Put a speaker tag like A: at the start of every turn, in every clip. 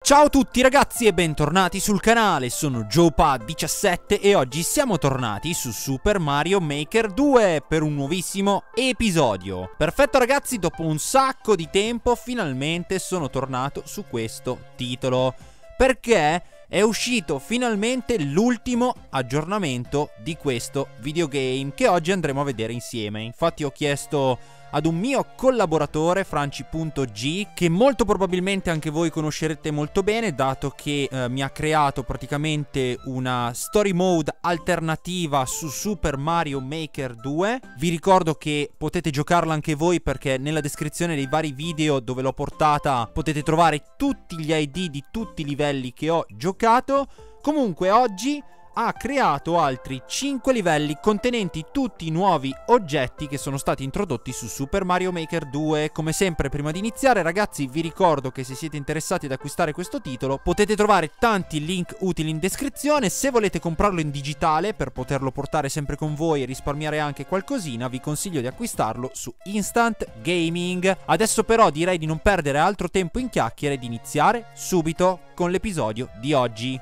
A: Ciao a tutti ragazzi e bentornati sul canale, sono JoePad17 e oggi siamo tornati su Super Mario Maker 2 per un nuovissimo episodio. Perfetto ragazzi, dopo un sacco di tempo finalmente sono tornato su questo titolo, perché è uscito finalmente l'ultimo aggiornamento di questo videogame che oggi andremo a vedere insieme. Infatti ho chiesto ad un mio collaboratore, Franci.g, che molto probabilmente anche voi conoscerete molto bene, dato che mi ha creato praticamente una story mode alternativa su Super Mario Maker 2. Vi ricordo che potete giocarla anche voi, perché nella descrizione dei vari video dove l'ho portata potete trovare tutti gli ID di tutti i livelli che ho giocato. Comunque oggi ha creato altri 5 livelli contenenti tutti i nuovi oggetti che sono stati introdotti su Super Mario Maker 2. Come sempre, prima di iniziare ragazzi, vi ricordo che se siete interessati ad acquistare questo titolo potete trovare tanti link utili in descrizione. Se volete comprarlo in digitale per poterlo portare sempre con voi e risparmiare anche qualcosina, vi consiglio di acquistarlo su Instant Gaming. Adesso però direi di non perdere altro tempo in chiacchiere e di iniziare subito con l'episodio di oggi.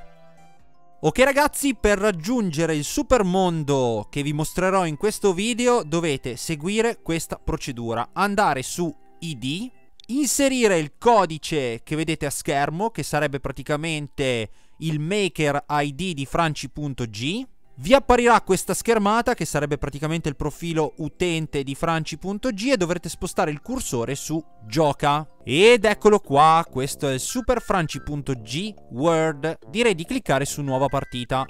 A: Ok ragazzi, per raggiungere il super mondo che vi mostrerò in questo video dovete seguire questa procedura: andare su ID, inserire il codice che vedete a schermo, che sarebbe praticamente il Maker ID di Franci.g. Vi apparirà questa schermata che sarebbe praticamente il profilo utente di Franci.g e dovrete spostare il cursore su Gioca. Ed eccolo qua, questo è il Super Franci.g World. Direi di cliccare su Nuova partita.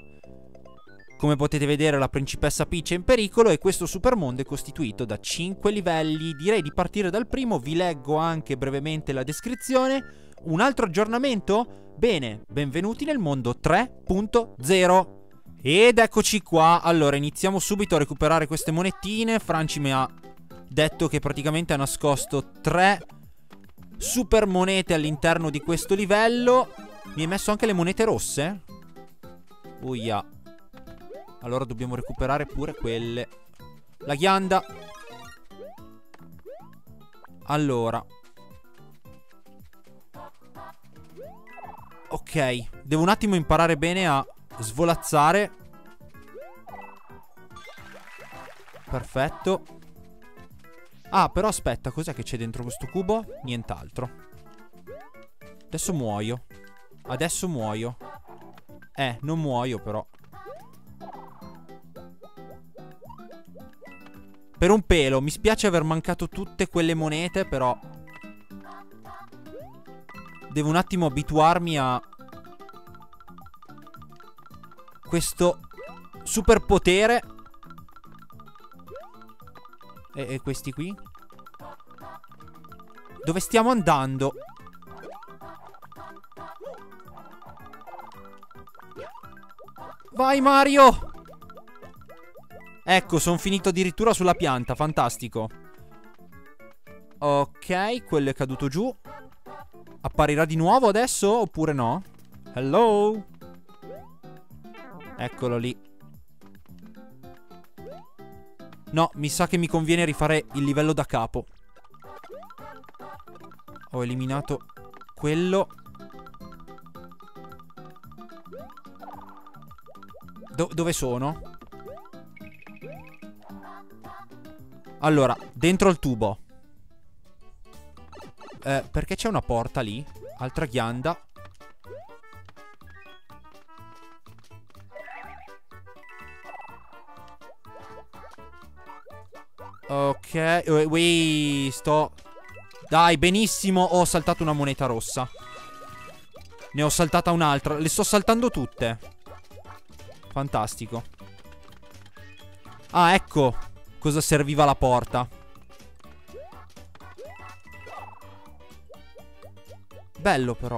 A: Come potete vedere la principessa Peach è in pericolo e questo supermondo è costituito da 5 livelli. Direi di partire dal primo, vi leggo anche brevemente la descrizione. Un altro aggiornamento? Bene, benvenuti nel mondo 3.0. Ed eccoci qua. Allora iniziamo subito a recuperare queste monetine. Franci mi ha detto che praticamente ha nascosto 3 super monete all'interno di questo livello. Mi hai messo anche le monete rosse? Uia. Allora dobbiamo recuperare pure quelle. La ghianda. Allora. Ok, devo un attimo imparare bene a svolazzare. Perfetto. Ah, però aspetta, cos'è che c'è dentro questo cubo? Nient'altro. Adesso muoio. Adesso muoio. Non muoio però. Per un pelo. Mi spiace aver mancato tutte quelle monete, però devo un attimo abituarmi a questo superpotere. E questi qui? Dove stiamo andando? Vai Mario! Ecco, sono finito addirittura sulla pianta, fantastico. Ok, quello è caduto giù. Apparirà di nuovo adesso oppure no? Hello? Eccolo lì. No, mi sa che mi conviene rifare il livello da capo. Ho eliminato quello. Dove sono? Allora, dentro il tubo. Perché c'è una porta lì? Altra ghianda. Ok, Dai, benissimo, ho saltato una moneta rossa. Ne ho saltata un'altra. Le sto saltando tutte. Fantastico. Ah, ecco cosa serviva la porta. Bello però.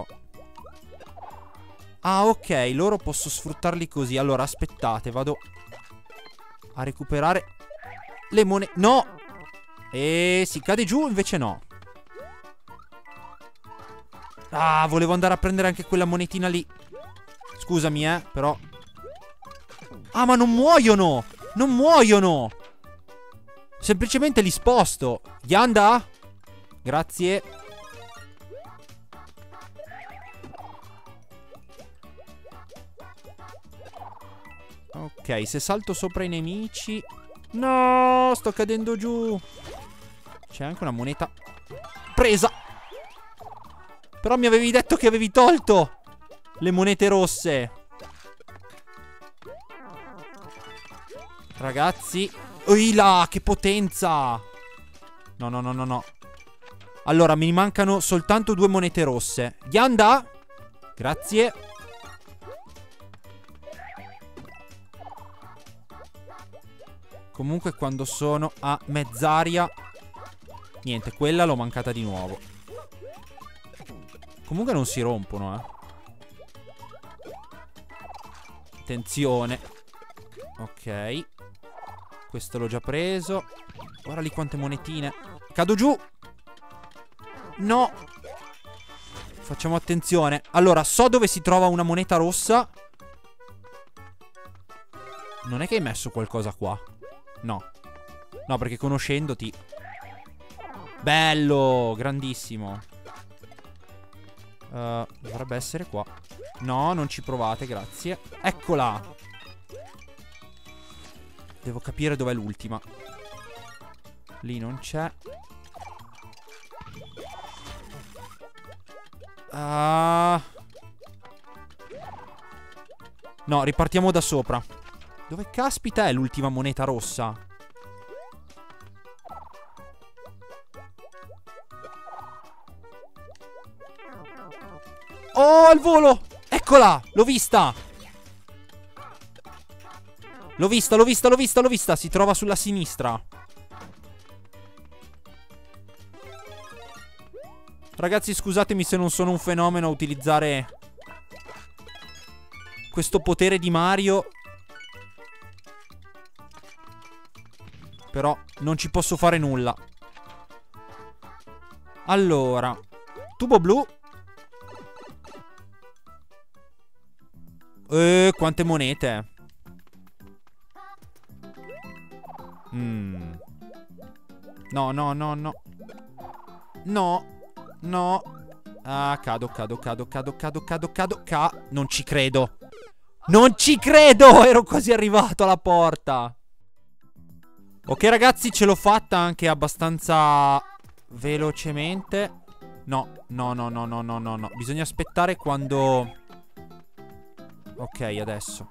A: Ah, ok, loro posso sfruttarli così. Allora, aspettate, vado a recuperare le monete. No! Si cade giù, invece no. Ah, volevo andare a prendere anche quella monetina lì. Scusami, però. Ah, ma non muoiono! Non muoiono! Semplicemente li sposto. Yanda? Grazie. Ok, se salto sopra i nemici... No, sto cadendo giù. C'è anche una moneta. Presa. Però mi avevi detto che avevi tolto le monete rosse. Ragazzi. Oila, che potenza. No, no, no, no, no. Allora, mi mancano soltanto 2 monete rosse. Yanda. Grazie. Comunque quando sono a mezz'aria... Niente, quella l'ho mancata di nuovo. Comunque non si rompono, Attenzione. Ok. Questo l'ho già preso. Guarda lì quante monetine. Cado giù. No. Facciamo attenzione. Allora, so dove si trova una moneta rossa. Non è che hai messo qualcosa qua? No. No, perché conoscendoti... Bello, grandissimo. Dovrebbe essere qua. No, non ci provate, grazie. Eccola. Devo capire dov'è l'ultima. Lì non c'è. No, ripartiamo da sopra. Dove caspita è l'ultima moneta rossa? Oh, al volo! Eccola! L'ho vista! L'ho vista, l'ho vista, l'ho vista, l'ho vista. Si trova sulla sinistra. Ragazzi, scusatemi se non sono un fenomeno a utilizzare questo potere di Mario. Però non ci posso fare nulla. Allora, tubo blu. Quante monete. No, no, no, no. No. No. Ah, cado. Non ci credo. Non ci credo. Ero quasi arrivato alla porta. Ok, ragazzi, ce l'ho fatta anche abbastanza velocemente. No. Bisogna aspettare quando... Ok, adesso.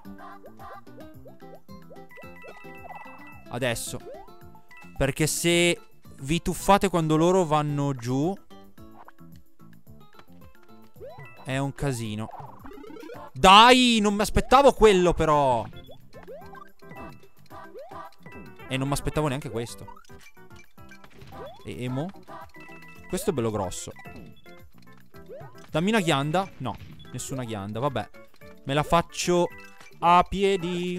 A: Perché se vi tuffate quando loro vanno giù è un casino. Dai, non mi aspettavo quello però. E non mi aspettavo neanche questo. E mo? Questo è bello grosso. Dammi una ghianda. No, nessuna ghianda, vabbè. Me la faccio a piedi.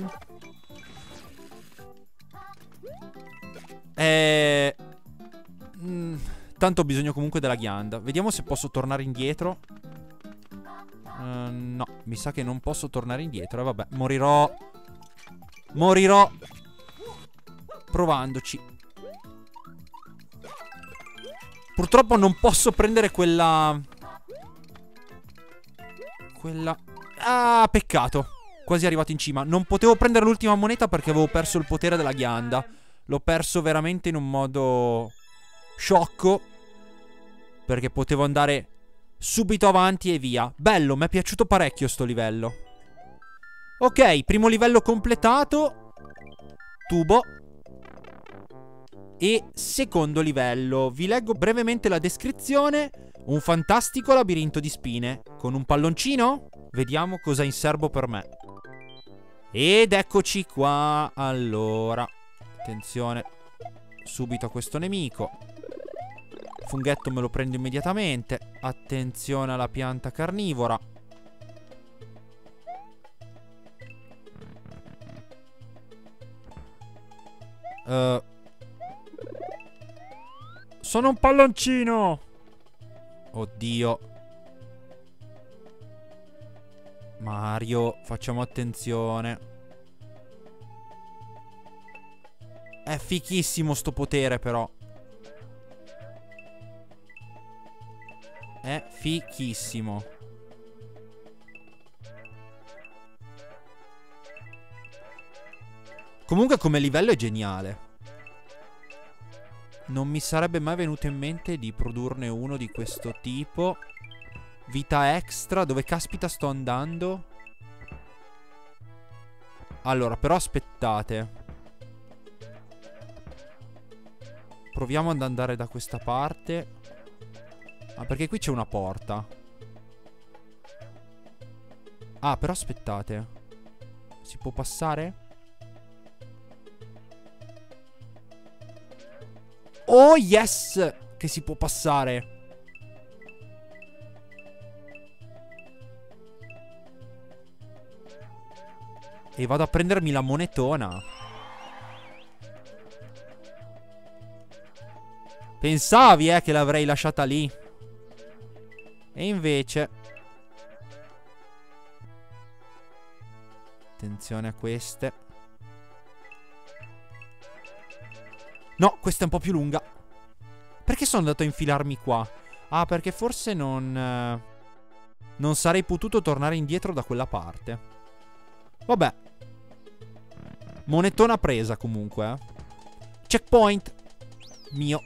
A: Tanto ho bisogno comunque della ghianda. Vediamo se posso tornare indietro. No, mi sa che non posso tornare indietro. Vabbè, morirò provandoci. Purtroppo non posso prendere quella... Ah, peccato. Quasi arrivato in cima. Non potevo prendere l'ultima moneta perché avevo perso il potere della ghianda. L'ho perso veramente in un modo sciocco, perché potevo andare subito avanti e via. Bello, mi è piaciuto parecchio sto livello. Ok, primo livello completato. Tubo. E secondo livello. Vi leggo brevemente la descrizione. Un fantastico labirinto di spine. Con un palloncino? Vediamo cosa ha in serbo per me. Ed eccoci qua. Allora, attenzione subito a questo nemico. Funghetto me lo prendo immediatamente. Attenzione alla pianta carnivora. Sono un palloncino. Oddio. Mario, facciamo attenzione. È fichissimo sto potere però. È fichissimo. Comunque come livello è geniale. Non mi sarebbe mai venuto in mente di produrne uno di questo tipo. Vita extra. Dove caspita sto andando? Allora, però aspettate. Proviamo ad andare da questa parte. Ah, perché qui c'è una porta. Ah, però aspettate. Si può passare? Oh, yes! Che si può passare. E vado a prendermi la monetona. Pensavi, che l'avrei lasciata lì. E invece... Attenzione a queste. No, questa è un po' più lunga. Perché sono andato a infilarmi qua? Ah, perché forse non sarei potuto tornare indietro da quella parte. Vabbè. Monetona presa comunque. Checkpoint. Mio.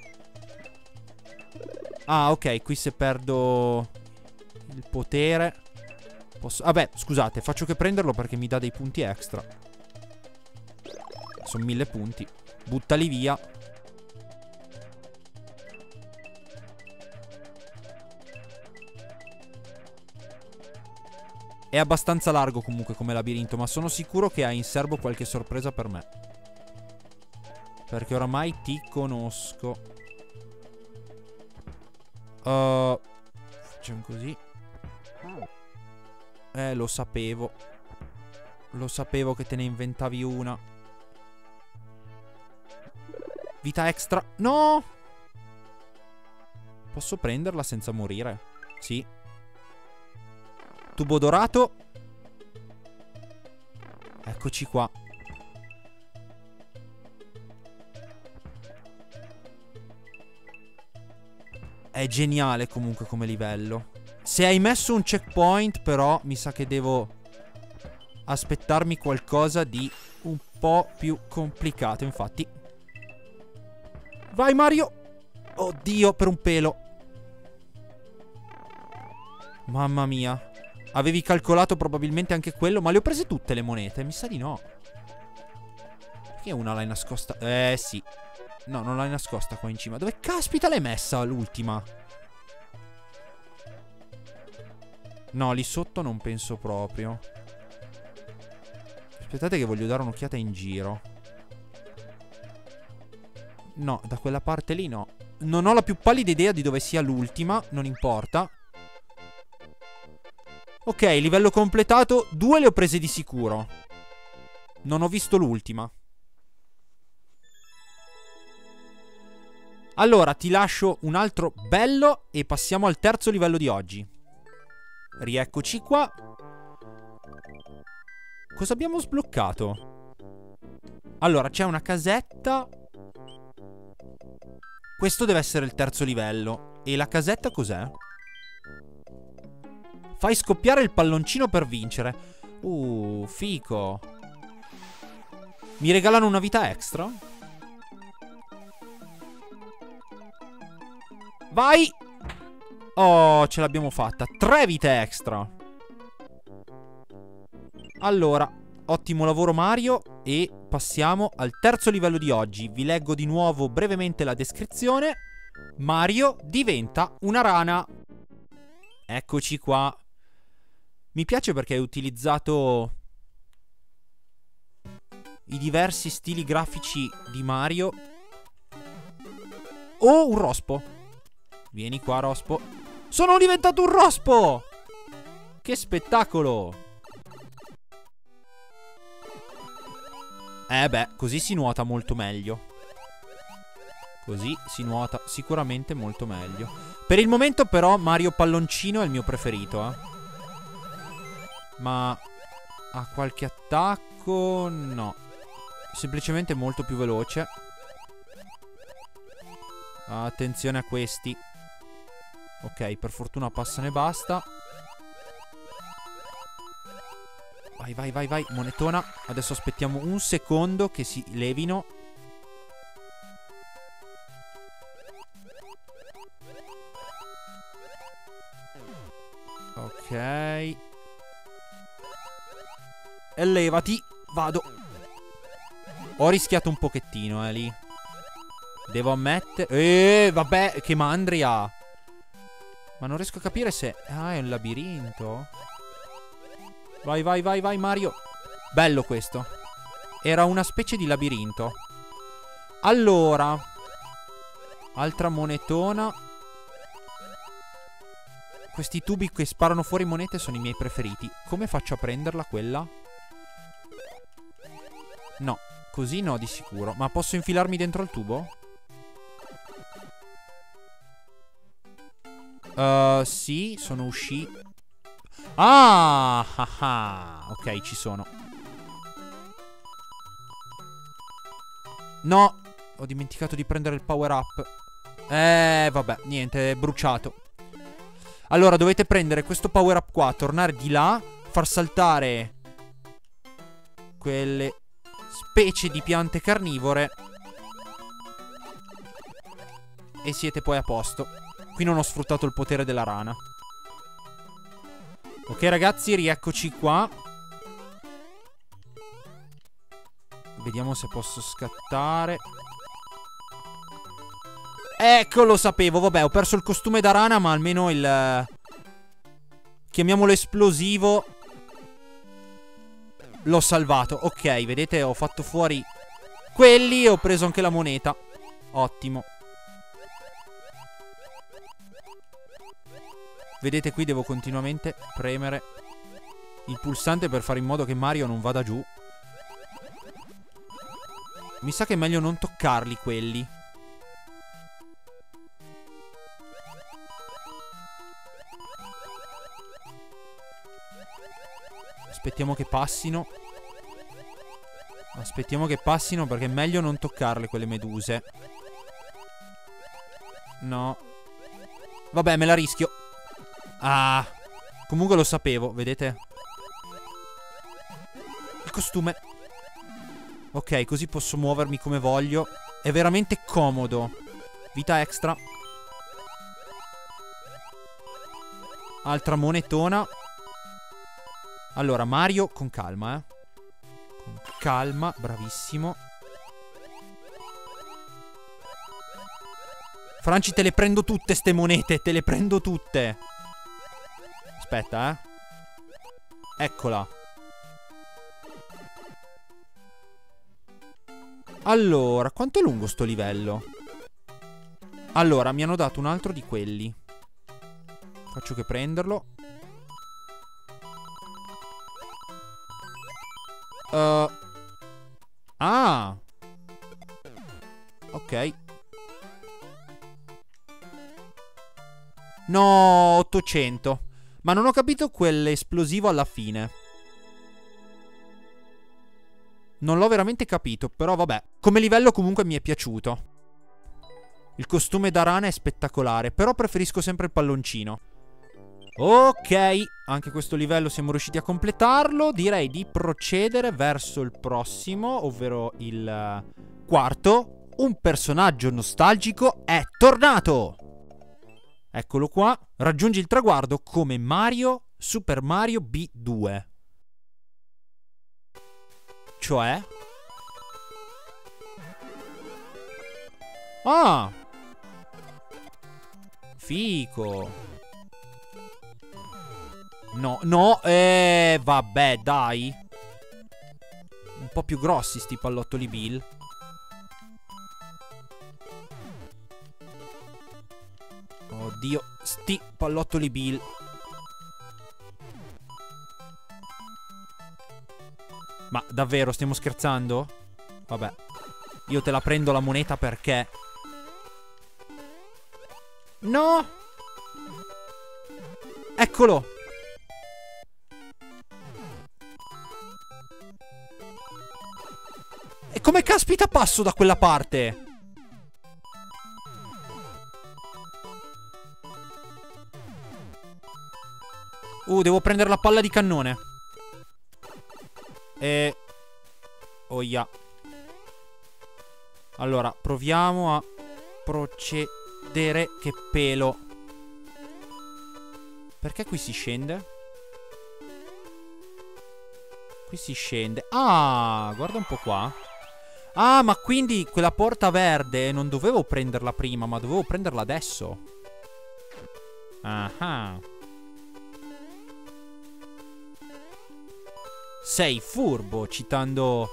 A: Ah, ok, qui se perdo il potere posso... Vabbè, scusate, faccio che prenderlo perché mi dà dei punti extra. Sono 1000 punti. Buttali via. È abbastanza largo comunque come labirinto, ma sono sicuro che ha in serbo qualche sorpresa per me. Perché oramai ti conosco. Facciamo così. Lo sapevo. Lo sapevo che te ne inventavi una. Vita extra. No! Posso prenderla senza morire? Sì. Tubo dorato. Eccoci qua. È geniale comunque come livello. Se hai messo un checkpoint, però, mi sa che devo aspettarmi qualcosa di un po' più complicato, infatti. Vai, Mario! Oddio, per un pelo. Mamma mia. Avevi calcolato probabilmente anche quello, ma le ho prese tutte le monete? Mi sa di no. Perché una l'hai nascosta? Sì. No, non l'hai nascosta qua in cima. Dove caspita l'hai messa l'ultima? No, lì sotto non penso proprio. Aspettate che voglio dare un'occhiata in giro. No, da quella parte lì no. Non ho la più pallida idea di dove sia l'ultima. Non importa. Ok, livello completato. 2 le ho prese di sicuro. Non ho visto l'ultima. Allora, ti lascio un altro bello e passiamo al terzo livello di oggi. Rieccoci qua. Cosa abbiamo sbloccato? Allora, c'è una casetta. Questo deve essere il terzo livello. E la casetta cos'è? Fai scoppiare il palloncino per vincere. Fico. Mi regalano una vita extra? Vai! Oh, ce l'abbiamo fatta. 3 vite extra. Allora, ottimo lavoro Mario. E passiamo al terzo livello di oggi. Vi leggo di nuovo brevemente la descrizione. Mario diventa una rana. Eccoci qua. Mi piace perché hai utilizzato i diversi stili grafici di Mario. Oh, un rospo. Vieni qua, rospo. Sono diventato un rospo! Che spettacolo! Beh, così si nuota molto meglio. Così si nuota sicuramente molto meglio. Per il momento però Mario Palloncino è il mio preferito, Ma ha qualche attacco? No. Semplicemente molto più veloce. Attenzione a questi. Ok, per fortuna passano e basta. Vai, vai, vai, vai, monetona. Adesso aspettiamo un secondo che si levino. Ok. E levati. Vado. Ho rischiato un pochettino, lì. Devo ammettere. Vabbè, che mandria. Ma non riesco a capire se... Ah, è un labirinto. Vai, vai, vai, vai, Mario. Bello questo. Era una specie di labirinto. Allora. Altra monetona. Questi tubi che sparano fuori monete sono i miei preferiti. Come faccio a prenderla quella? No, così no di sicuro. Ma posso infilarmi dentro al tubo? Sì, sono uscito. Ah, ok, ci sono. No, ho dimenticato di prendere il power up. Vabbè, niente, è bruciato. Allora, dovete prendere questo power up qua, tornare di là, far saltare quelle specie di piante carnivore e siete poi a posto. Qui non ho sfruttato il potere della rana. Ok ragazzi, rieccoci qua. Vediamo se posso scattare. Ecco, lo sapevo. Vabbè, ho perso il costume da rana, ma almeno il... chiamiamolo esplosivo. L'ho salvato. Ok, vedete, ho fatto fuori quelli e ho preso anche la moneta. Ottimo. Vedete, qui devo continuamente premere il pulsante per fare in modo che Mario non vada giù. Mi sa che è meglio non toccarli quelli. Aspettiamo che passino. Aspettiamo che passino perché è meglio non toccarle quelle meduse. No. Vabbè, me la rischio. Ah, comunque lo sapevo, vedete? Il costume. Ok, così posso muovermi come voglio. È veramente comodo. Vita extra. Altra monetona. Allora, Mario, con calma, con calma, bravissimo. Franci, te le prendo tutte ste monete, te le prendo tutte. Aspetta, Eccola. Allora, quanto è lungo sto livello? Allora, mi hanno dato un altro di quelli. Faccio che prenderlo. Ah. Ok. No, 800. Ma non ho capito quell'esplosivo alla fine. Non l'ho veramente capito, però vabbè. Come livello comunque mi è piaciuto. Il costume da rana è spettacolare, però preferisco sempre il palloncino. Ok, anche questo livello siamo riusciti a completarlo. Direi di procedere verso il prossimo, ovvero il quarto. Un personaggio nostalgico è tornato! Eccolo qua. Raggiungi il traguardo come Mario, Super Mario B2. Cioè? Ah! Fico. No, no, vabbè, dai. Un po' più grossi sti pallottoli Bill. Oddio, sti pallottoli Bill. Ma davvero, stiamo scherzando? Vabbè. Io te la prendo la moneta perché... No! Eccolo! E come caspita passo da quella parte? Devo prendere la palla di cannone. Oh yeah. Allora, proviamo a procedere. Che pelo. Perché qui si scende? Qui si scende. Ah, guarda un po' qua. Ah, ma quindi quella porta verde non dovevo prenderla prima, ma dovevo prenderla adesso. Ah. Sei furbo, citando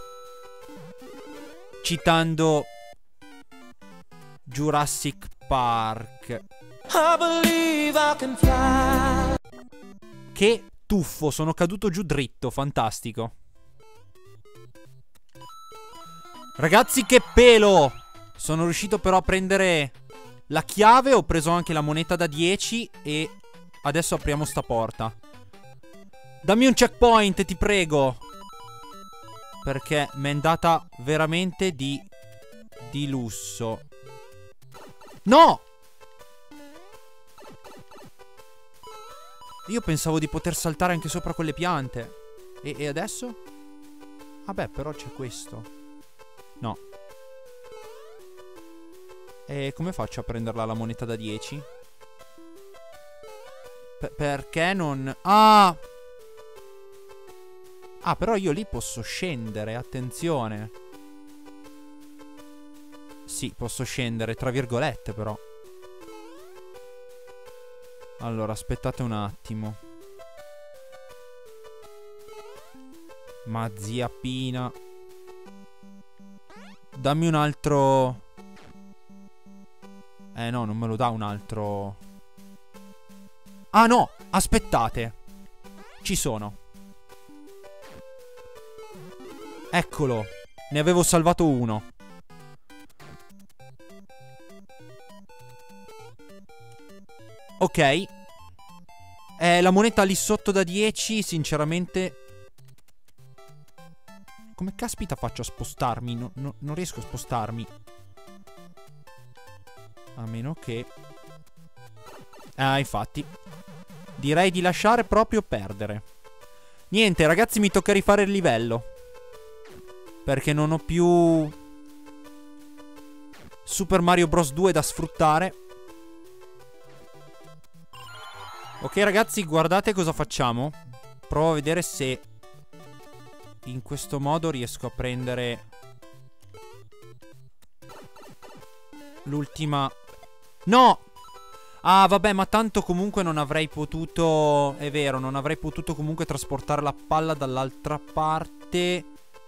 A: Jurassic Park. I believe I can fly. Che tuffo, sono caduto giù dritto, fantastico. Ragazzi, che pelo! Sono riuscito però a prendere la chiave, ho preso anche la moneta da 10 e adesso apriamo sta porta. Dammi un checkpoint, ti prego. Perché mi è andata veramente di lusso. No! Io pensavo di poter saltare anche sopra quelle piante. E adesso? Vabbè, però c'è questo. No. E come faccio a prenderla la moneta da 10? Perché non... Ah! Ah, però io lì posso scendere, attenzione. Sì, posso scendere, tra virgolette, però. Allora, aspettate un attimo. Ma zia Pina. Dammi un altro... no, non me lo dà un altro... Ah, no! Aspettate! Ci sono. Eccolo. Ne avevo salvato uno. Ok. La moneta lì sotto da 10, sinceramente... Come caspita faccio a spostarmi? Non riesco a spostarmi. A meno che... Ah, infatti. Direi di lasciare proprio perdere. Niente, ragazzi, mi tocca rifare il livello. Perché non ho più... Super Mario Bros 2 da sfruttare. Ok, ragazzi, guardate cosa facciamo. Provo a vedere se in questo modo riesco a prendere l'ultima... No! Ah, vabbè, ma tanto comunque non avrei potuto... È vero, non avrei potuto comunque trasportare la palla dall'altra parte.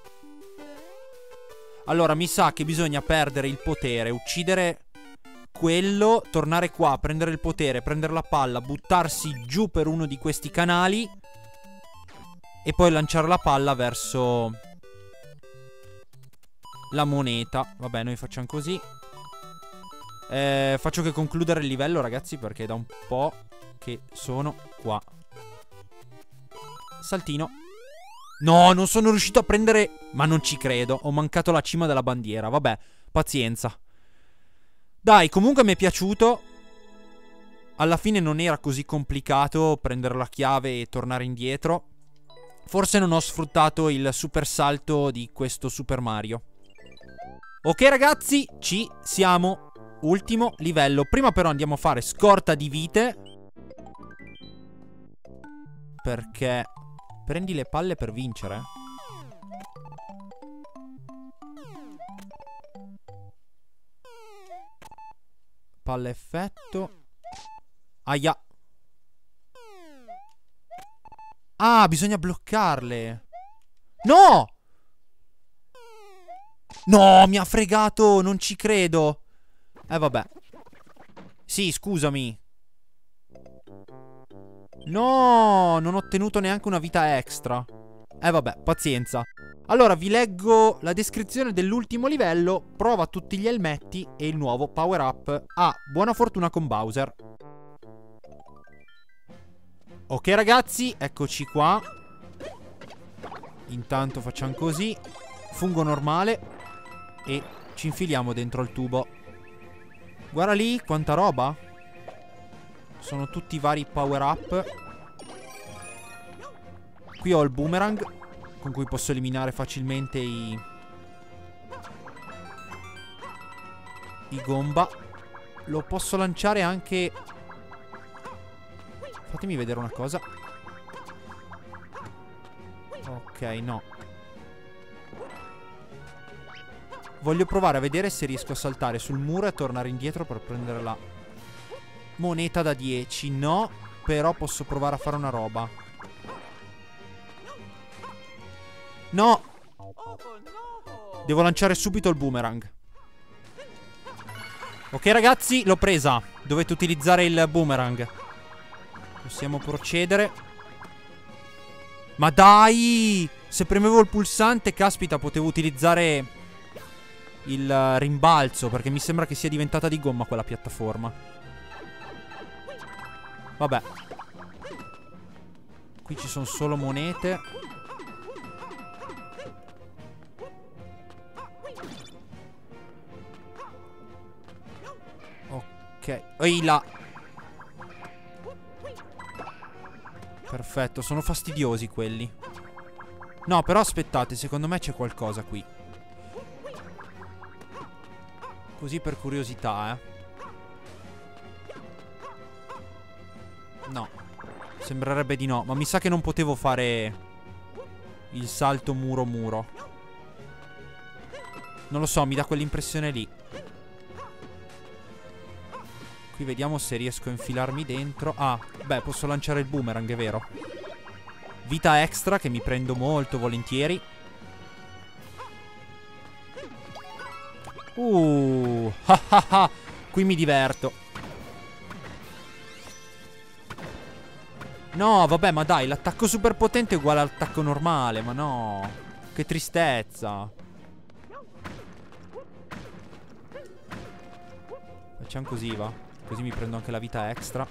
A: Allora, mi sa che bisogna perdere il potere, uccidere quello, tornare qua, prendere il potere, prendere la palla, buttarsi giù per uno di questi canali e poi lanciare la palla verso la moneta. Vabbè, noi facciamo così. Faccio che concludere il livello, ragazzi, perché è da un po' che sono qua. Saltino. No, non sono riuscito a prendere... Ma non ci credo, ho mancato la cima della bandiera. Vabbè, pazienza. Dai, comunque mi è piaciuto. Alla fine non era così complicato prendere la chiave e tornare indietro. Forse non ho sfruttato il super salto di questo Super Mario. Ok, ragazzi, ci siamo. Ultimo livello. Prima però andiamo a fare scorta di vite. Perché prendi le palle per vincere. Palla effetto. Aia. Ah, bisogna bloccarle. No! No, mi ha fregato, non ci credo. Vabbè. Sì, scusami. No, non ho ottenuto neanche una vita extra. Vabbè, pazienza. Allora, vi leggo la descrizione dell'ultimo livello. Prova tutti gli elmetti e il nuovo power up. Ah, buona fortuna con Bowser. Ok, ragazzi, eccoci qua. Intanto facciamo così. Fungo normale. E ci infiliamo dentro il tubo. Guarda lì, quanta roba. Sono tutti i vari power up. Qui ho il boomerang. con cui posso eliminare facilmente i Gomba. Lo posso lanciare anche... Fatemi vedere una cosa. Ok, no. Voglio provare a vedere se riesco a saltare sul muro e tornare indietro per prendere la moneta da 10. No, però posso provare a fare una roba. No! Devo lanciare subito il boomerang. Ok ragazzi, l'ho presa. Dovete utilizzare il boomerang. Possiamo procedere. Ma dai! Se premevo il pulsante, caspita, potevo utilizzare il rimbalzo, perché mi sembra che sia diventata di gomma quella piattaforma. Vabbè. Qui ci sono solo monete. Ok. Ehi là. Perfetto, sono fastidiosi quelli. No, però aspettate, secondo me c'è qualcosa qui. Così per curiosità, No. Sembrerebbe di no, ma mi sa che non potevo fare il salto muro-muro. Non lo so, mi dà quell'impressione lì. Qui vediamo se riesco a infilarmi dentro. Ah, beh, posso lanciare il boomerang, è vero. Vita extra che mi prendo molto volentieri. Qui mi diverto. No, vabbè, ma dai, l'attacco super potente è uguale all'attacco normale. Ma no, che tristezza. Facciamo così, va. Così mi prendo anche la vita extra.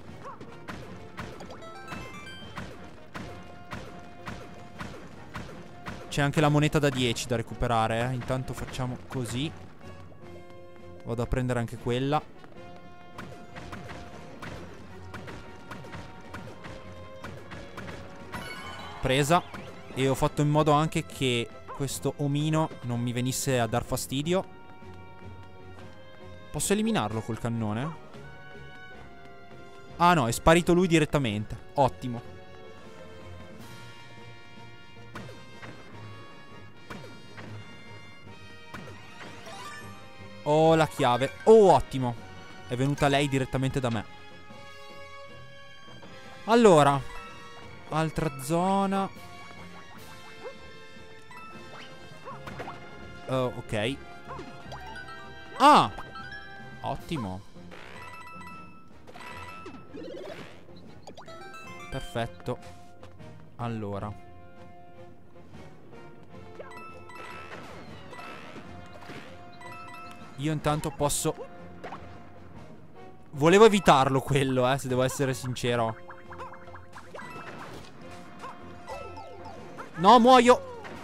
A: C'è anche la moneta da 10 da recuperare, Intanto facciamo così. Vado a prendere anche quella. Presa. E ho fatto in modo anche che questo omino non mi venisse a dar fastidio. Posso eliminarlo col cannone? Ah no, è sparito lui direttamente. Ottimo. Oh, la chiave. Oh, ottimo. È venuta lei direttamente da me. Allora, altra zona. Ok. Ah, ottimo. Perfetto. Allora, io intanto posso... Volevo evitarlo quello, se devo essere sincero. No, muoio.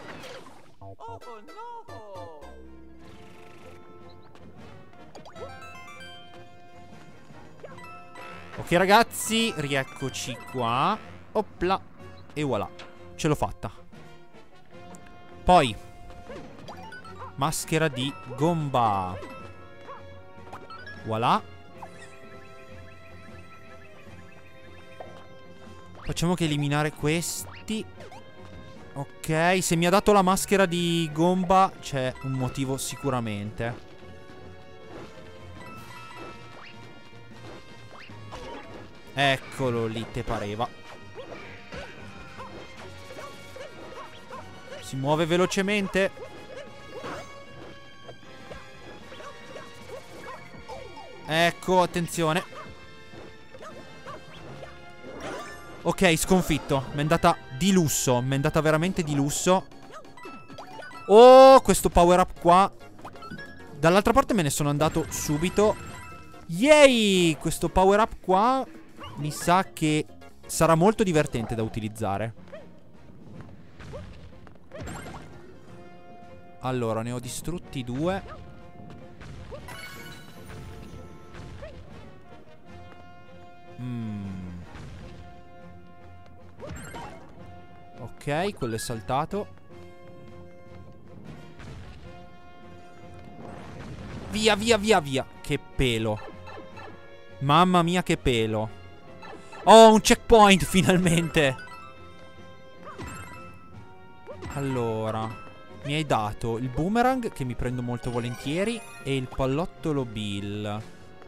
A: Ok ragazzi, rieccoci qua. Opla. E voilà, ce l'ho fatta. Poi maschera di gomba. Voilà. Facciamo che eliminare questi. Ok, se mi ha dato la maschera di gomba c'è un motivo sicuramente. Eccolo lì, te pareva. Si muove velocemente. Ecco, attenzione. Ok, sconfitto. Mi è andata di lusso. Mi è andata veramente di lusso. Oh, questo power up qua. Dall'altra parte me ne sono andato subito. Yay! Questo power up qua mi sa che sarà molto divertente da utilizzare. Allora, ne ho distrutti 2. Ok, quello è saltato. Via, via, via, via. Che pelo. Mamma mia, che pelo. Oh, un checkpoint finalmente. Allora, mi hai dato il boomerang, che mi prendo molto volentieri, e il pallottolo Bill.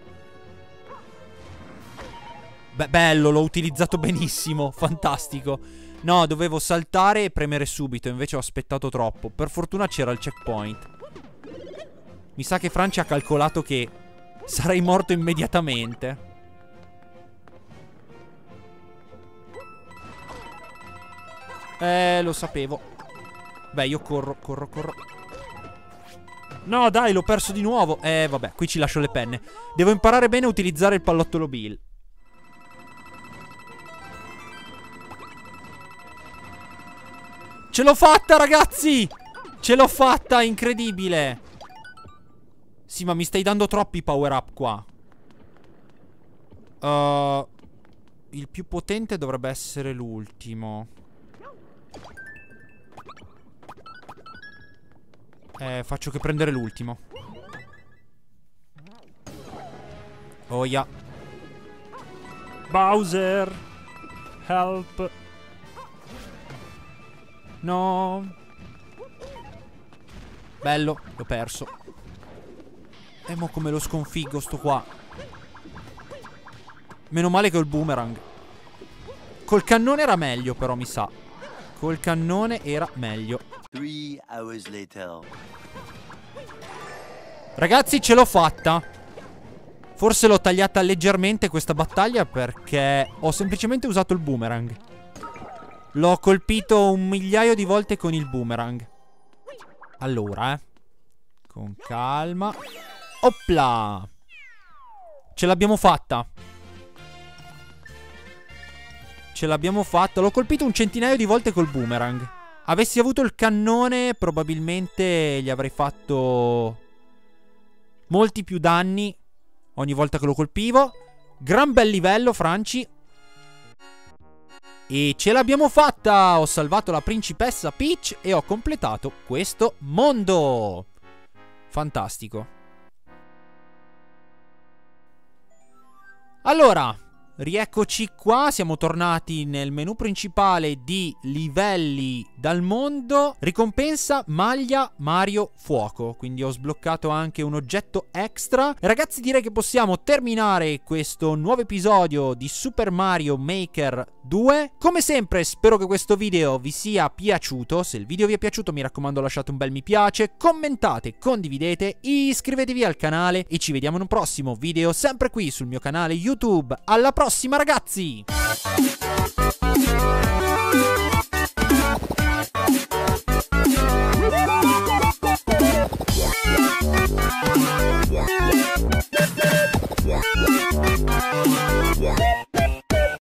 A: Beh, bello, l'ho utilizzato benissimo. Fantastico. No, dovevo saltare e premere subito, invece ho aspettato troppo. Per fortuna c'era il checkpoint. Mi sa che Francia ha calcolato che sarei morto immediatamente. Lo sapevo. Beh, io corro. No, dai, l'ho perso di nuovo. Vabbè, qui ci lascio le penne. Devo imparare bene a utilizzare il pallottolo Bill. Ce l'ho fatta, ragazzi! Ce l'ho fatta, incredibile. Sì, ma mi stai dando troppi power up qua. Il più potente dovrebbe essere l'ultimo. Faccio che prendere l'ultimo. Oh yeah. Bowser, help. No. Bello, l'ho perso. E mo come lo sconfiggo sto qua. Meno male che ho il boomerang. Col cannone era meglio però, mi sa. Col cannone era meglio.
B: 3 hours later.
A: Ragazzi, ce l'ho fatta. Forse l'ho tagliata leggermente questa battaglia perché ho semplicemente usato il boomerang. L'ho colpito 1 migliaio di volte con il boomerang. Allora, con calma. Opla! Ce l'abbiamo fatta. Ce l'abbiamo fatta. L'ho colpito 1 centinaio di volte col boomerang. Avessi avuto il cannone, probabilmente gli avrei fatto molti più danni ogni volta che lo colpivo. Gran bel livello, Franci. E ce l'abbiamo fatta! Ho salvato la principessa Peach e ho completato questo mondo. Fantastico. Allora, rieccoci qua, siamo tornati nel menu principale di livelli dal mondo. Ricompensa maglia Mario Fuoco, quindi ho sbloccato anche un oggetto extra. Ragazzi, direi che possiamo terminare questo nuovo episodio di Super Mario Maker 2. Come sempre spero che questo video vi sia piaciuto. Se il video vi è piaciuto, mi raccomando, lasciate un bel mi piace, commentate, condividete, iscrivetevi al canale e ci vediamo in un prossimo video sempre qui sul mio canale YouTube. Alla prossima, ragazzi!